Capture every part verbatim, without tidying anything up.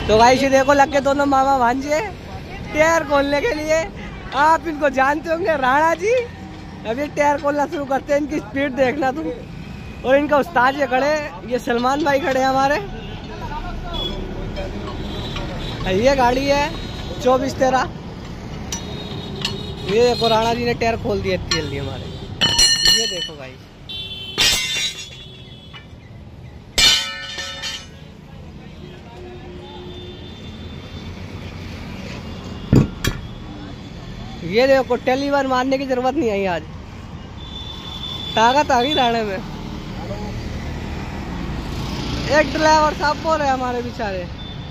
तो भाई ये देखो लग के दोनों मामा भांजे टायर खोलने के लिए। आप इनको जानते होंगे, राणा जी। अभी टायर खोलना शुरू करते हैं, इनकी स्पीड देखना तुम। और इनका उस्ताद ये खड़े, ये सलमान भाई खड़े हैं हमारे। ये गाड़ी है चौबीस तेरह। ये देखो राणा जी ने टायर खोल दिया इतनी जल्दी हमारे। ये देखो भाई, ये देखो टेलीवर मारने की जरूरत नहीं आई आज, ताकत आ गई राणे में। एक ड्राइवर साहब बोल रहे हमारे बेचारे।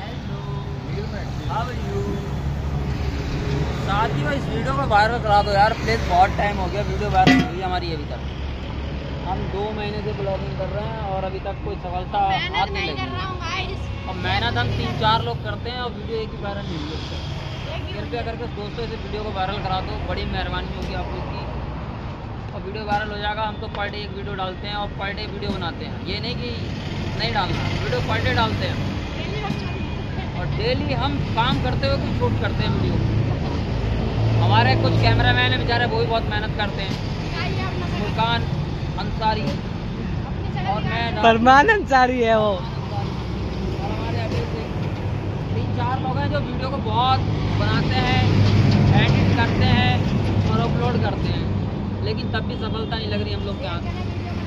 साथ ही इस वीडियो को वायरल करा दो यार प्लीज, बहुत टाइम हो गया वीडियो वायरल हुई हमारी अभी तक। हम दो महीने से ब्लॉगिंग कर रहे हैं और अभी तक कोई सफलता हाथ नहीं लगी। और मेहनत हम तीन चार लोग करते हैं और वीडियो एक ही वायरल नहीं हुई। कृपया करके दोस्तों इस वीडियो को वायरल करा दो, बड़ी मेहरबानी होगी आप लोग की। और वीडियो वायरल हो जाएगा। हम तो पर डे एक वीडियो डालते हैं और पर डे वीडियो बनाते हैं, ये नहीं कि नहीं डालना, वीडियो पर डे डालते हैं। और डेली हम काम करते हुए कुछ शूट करते हैं वीडियो। हमारे कुछ कैमरामैन हैं बेचारे, वो भी बहुत मेहनत करते हैं। फुरकान अंसारी और मैं फरमान अंसारी है वो। और हमारे अभी से तीन चार लोग हैं जो वीडियो को बहुत बनाते हैं, एडिट करते हैं और अपलोड करते हैं, लेकिन तब भी सफलता नहीं लग रही हम लोग के हाथ।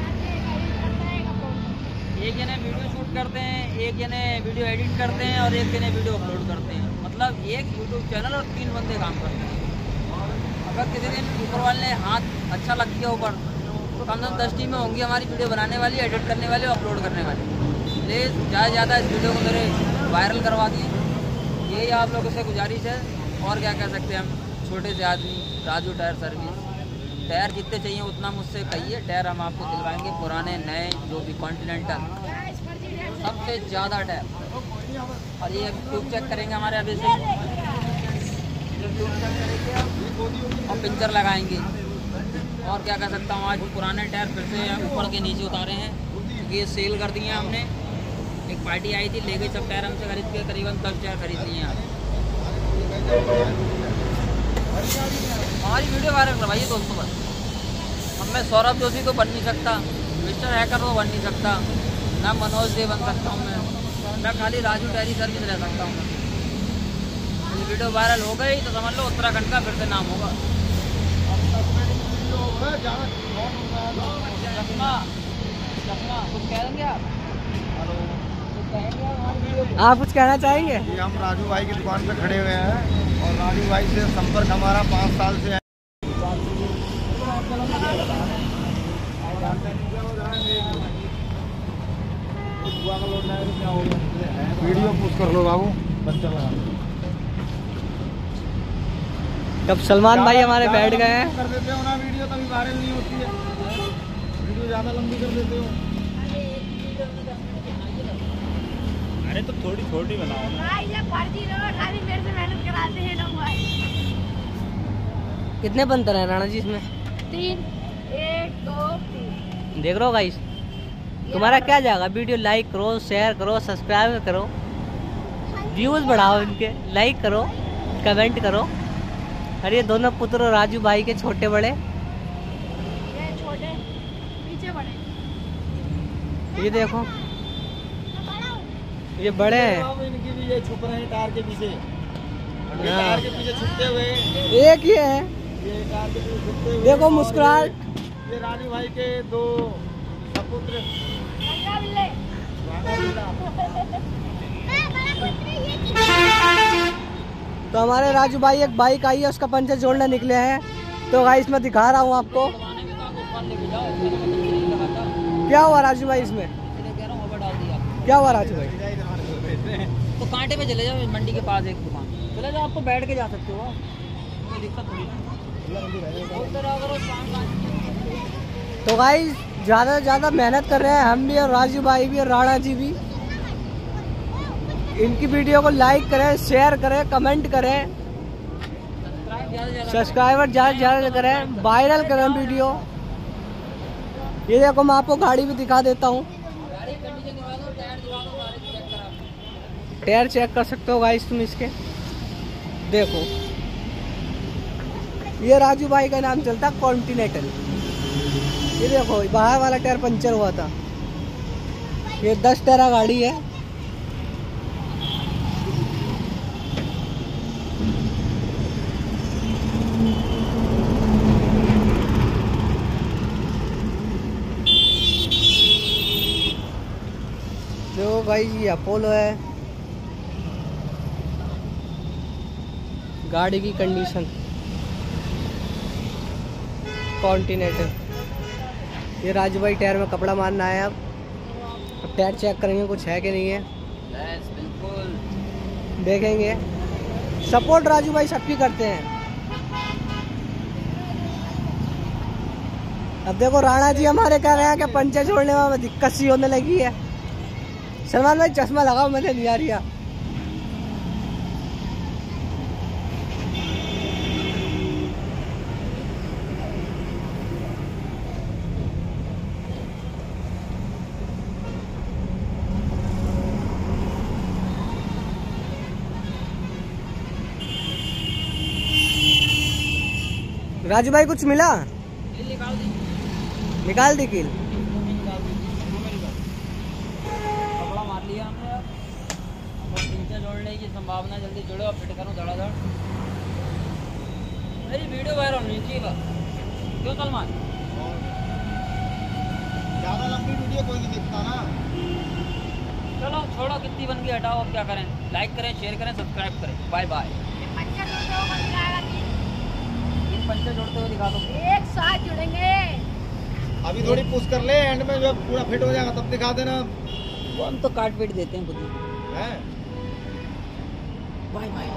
एक जने वीडियो शूट करते हैं, एक जने वीडियो एडिट करते हैं और एक जने वीडियो अपलोड करते हैं। मतलब एक यूट्यूब चैनल और तीन बंदे काम करते हैं। अगर किसी दिन ऊपर वाले ने हाथ अच्छा लग गया ऊपर, तो कम से कम दस टीमें होंगी हमारी वीडियो बनाने वाली, एडिट करने वाली और अपलोड करने वाली। प्लीज़ ज़्यादा से ज़्यादा इस वीडियो को मेरे वायरल करवा दिए, यही आप लोगों से गुजारिश है। और क्या कह सकते हैं हम, छोटे से आदमी, राजू टायर सर्विस। टायर जितने चाहिए उतना मुझसे कहिए, टायर हम आपको दिलवाएंगे, पुराने नए जो भी कॉन्टिनेंटल, सबसे ज़्यादा टायर। और ये ट्यूब चेक करेंगे हमारे अभी से, ट्यूब चेक करेंगे और पिंचर लगाएंगे। और क्या कह सकता हूँ, आज पुराने टायर फिर से ऊपर के नीचे उतारे हैं क्योंकि ये सेल कर दिए हैं हमने। एक पार्टी आई थी, ले गई सब टायर हमसे खरीद के, करीबन दस टायर खरीद लिए हैं। हमारी वीडियो वायरल करवाइए दोस्तों बस। अब मैं सौरभ जोशी तो बन नहीं सकता, मिस्टर हैकर तो बन नहीं सकता, ना मनोज दे बन सकता हूँ मैं मैं खाली राजू टायरी सर्विस रह सकता हूँ। ये वीडियो वायरल हो गई तो समझ लो उत्तराखंड का फिर से नाम होगा। कुछ कह देंगे आप? आप कुछ कहना चाहेंगे? हम राजू भाई की दुकान पे खड़े हुए हैं और राजू भाई से संपर्क हमारा पाँच साल से है। वीडियो पोस्ट कर लो बाबू, बच्चा लगा। तब सलमान भाई हमारे बैठ गए हैं। कर देते हो ना वीडियो, तभी वायरल नहीं होती है। वीडियो ज़्यादा लंबी कर देते हो। अरे तो थोड़ी छोटी बनाओ ना। मेरे से मेहनत कराते हैं लोग भाई। कितने बनते हैं राणा जी इसमें? तीन, एक दो तीन। देख रहे हो गाइस, तुम्हारा क्या जाएगा? वीडियो लाइक करो, शेयर करो, सब्सक्राइब करो, व्यूज बढ़ाओ इनके, लाइक करो, कमेंट करो। अरे ये दोनों पुत्र राजू भाई के छोटे बड़े, ये छोटे पीछे बड़े। ये देखो ये बड़े हैं। इनकी भी ये छुप रहे हैं टायर के पीछे, टायर के पीछे छुपते हुए। एक ही है, ये टायर के पीछे छुपते हुए। देखो मुस्कुराहट। ये राजू भाई के दो सपुत्र। तो हमारे राजू भाई एक बाइक आई है, उसका पंचर जोड़ने निकले हैं। तो गाइस मैं दिखा रहा हूँ आपको। क्या हुआ राजू भाई इसमें? क्या हुआ राजू भाई? तो कांटे पे चले जाओ, मंडी के पास एक दुकान चले जाओ, आपको बैठ के जा सकते हो, कोई दिक्कत थोड़ी ना। तो गाइस ज़्यादा से ज़्यादा मेहनत कर रहे हैं हम भी, और राजू भाई भी, और राणा जी भी। इनकी वीडियो को लाइक करें, शेयर करें, कमेंट करें, सब्सक्राइबर ज़्यादा से ज़्यादा करें, वायरल करें वीडियो। ये देखो मैं आपको गाड़ी भी दिखा देता हूँ। टायर चेक कर सकते हो गाइस तुम इसके, देखो ये राजू भाई का नाम चलता कॉन्टिनेंटल। ये देखो बाहर वाला टायर पंचर हुआ था। ये दस टायरा गाड़ी है। देखो भाई ये अपोलो है। गाड़ी की कंडीशन कॉन्टिनेंटल। ये राजू भाई टायर में कपड़ा मारना है। अब अब टायर चेक करेंगे कुछ है कि नहीं है। यस बिल्कुल देखेंगे। सपोर्ट राजू भाई सबकी करते हैं। अब देखो राणा जी हमारे कह रहे हैं कि पंचर छोड़ने में दिक्कत सी होने लगी है। सलमान भाई चश्मा लगाओ, मुझे नहीं आ रही है। राजू भाई कुछ मिला? निकाल दी निकाल दी कील। कपड़ा मार लिया हमने। अब पंचर जोड़ने की संभावना, जल्दी जोड़ो और फिट करो धड़ाधड़। मेरी वीडियो वायरल होनी चाहिए बस, क्यों सलमान? ज्यादा लंबी वीडियो कोई नहीं देखता ना। चलो छोड़ो, कितनी बन गई हटाओ। अब क्या करें? लाइक करें, शेयर करें, सब्सक्राइब करें। Bye bye. पंचर जोड़ते हुए दिखा दो। एक साथ जुड़ेंगे। अभी थोड़ी पुश कर ले, एंड में जब पूरा फिट हो जाएगा तब दिखा देना। वो हम तो काट पीट देते हैं खुद ही। हैं? Bye bye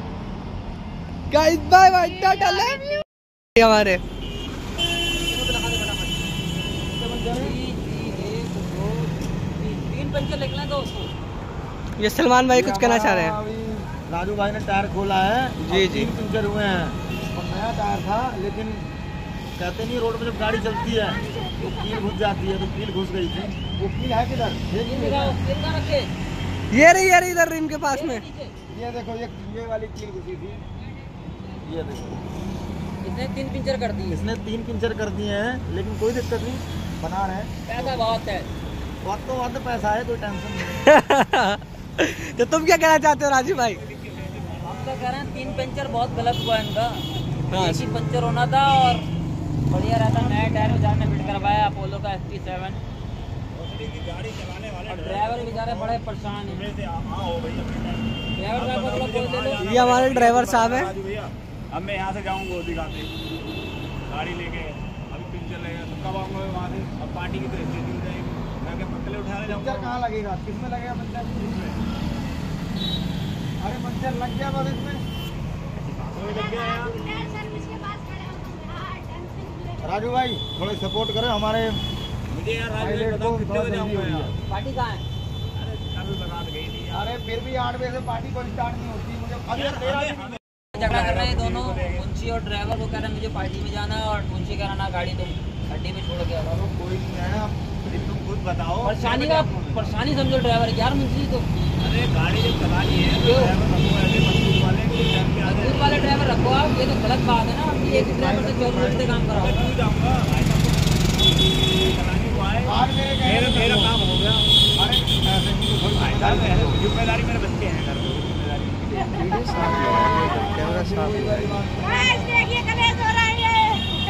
guys bye bye, tata love you. हमारे तीन पंचर निकले तो उसको। ये सलमान भाई कुछ कहना चाह रहे हैं। अभी राजू भाई ने टायर खोला है। जी, अब जी। तीन पंचर हुए हैं और नया टायर था, लेकिन कहते नहीं रोड पे जब गाड़ी चलती है तो कील घुस जाती है, तो कील घुस गई थी। वो कील है किधर? ये कील है। रखे ये रही ये रही इधर रिम के पास में। ये देखो, ये ये वाली कील घुसी थी। ये देखो, इसने तीन पिंचर कर दिए। इसने तीन पिंचर कर दिए हैं, लेकिन कोई दिक्कत नहीं, बना रहे हैं। पैसा बहुत है। बहुत तो बहुत पैसा है, कोई टेंशन नहीं। तो तुम क्या कहना चाहते हो राजू भाई? हम तो कह रहे हैं तीन पंचर बहुत गलत हुआ इनका। हाँ। एक ही पंचर होना था और बढ़िया रहता। नया टायर में जाने फिट करवाया अपोलो का एस टी सेवन। और ड्राइवर बेचारे बड़े परेशान हैं। ड्राइवर साहब को थोड़ा बोल दे लो। ये हमारे ड्राइवर साहब हैं। अब मैं यहाँ से जाऊँगा वो दिखाते गाड़ी लेके। अभी पिंचर लगेगा तो कब आऊँगा मैं वहाँ से? अब पार्टी की तरफ से मिल जाएगी, मैं क्या पत्तले उठाने जाऊँगा। पंचर कहाँ लगेगा? किसमें लगेगा पंचर? अरे पंचर लग गया बस इसमें। कोई लग गया यार। सर्विस के पास खड़े हो तुम यार, टेंशन ले। राजू भाई थोड़ी सपोर्ट करें हमारे। मुझे यार राजू पायलट बताओ को कितने बहुत बजे जल्दी आऊँगा हो यार? गया। पार्टी कहाँ है? अरे कभी बता गई थी यार। अरे फिर भी आठ बजे से पार्टी को स्टार्ट नहीं होती। मुझे अभी यार, मेरा हमें- भी- हमें- झगड़ा कर रहे हैं दोनों, मुंशी और ड्राइवर। वो कह रहे हैं मुझे पार्टी में जाना है और मुंशी कह रहा ना गाड़ी तुम अड्डे में छोड़ के आओ। चलो कोई नहीं है, अब तुम खुद बताओ। परेशानी का परेशानी समझो ड्राइवर यार। मुंशी तो अरे गाड़ी जब चला ली है तो ड्राइवर रखो, ऐसे मजदूर वाले को टाइम पे आ जाए। मजदूर वाले ड्राइवर रखो आप। ये तो गलत बात है ना कि एक ही ड्राइवर से चौबीस घंटे काम कराओ। मैं क्यों जाऊँगा? भाई साहब को चलाने को आए। आज मेरे कहने मेरा पे मेरा देखो। काम हो गया। अरे ऐसे नहीं तो भाई कोई साहब मेरे जिम्मेदारी मेरे बच्चे हैं घर में, जिम्मेदारी कैमरा साफ है। गाइस देखिए कलेश हो रहा है।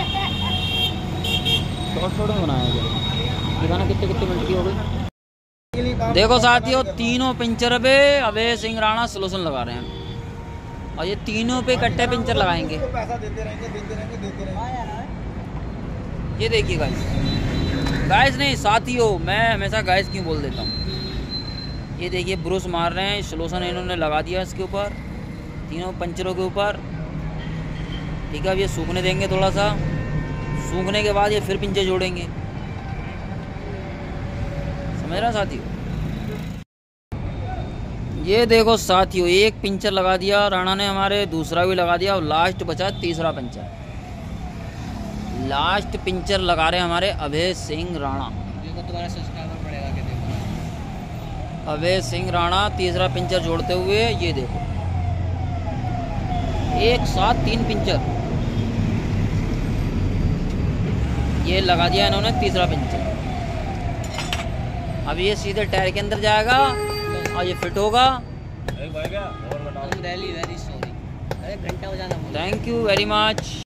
शॉर्ट शॉर्ट में बनाया गया। दिखाना कितने कितने मिनट की हो गई। के लिए काम देखो करना साथियों, देखो। तीनों पिंचर पे अभय सिंह राणा सोल्यूशन लगा रहे हैं और ये तीनों पे इकट्ठे पिंचर लगाएंगे। उसको पैसा देते रहेंगे देते रहेंगे देते रहेंगे। ये देखिए गाइस, गाइस नहीं साथियों, मैं हमेशा गाइस क्यों बोल देता हूँ। ये देखिए ब्रुश मार रहे हैं, सोल्यूशन इन्होंने लगा दिया इसके ऊपर, तीनों पंचरों के ऊपर। ठीक है, अब ये सूखने देंगे थोड़ा सा। सूखने के बाद ये फिर पिंचर जोड़ेंगे। समझ रहा साथियों? ये देखो साथियों, एक पिंचर लगा दिया राणा ने हमारे, दूसरा भी लगा दिया और लास्ट बचा तीसरा पिंचर। लास्ट पिंचर लगा रहे हमारे अभय सिंह राणा। देखो तुम्हारा सब्सक्राइबर बढ़ेगा कि देखो। अवैध सिंह राणा तीसरा पिंचर जोड़ते हुए, ये देखो एक साथ तीन पिंचर ये लगा दिया इन्होंने, तीसरा पिंचर। अब ये सीधे टायर के अंदर जाएगा और ये फिट होगा। वेरी वेरी सॉरी, अरे घंटा हो जाना। Thank you very much.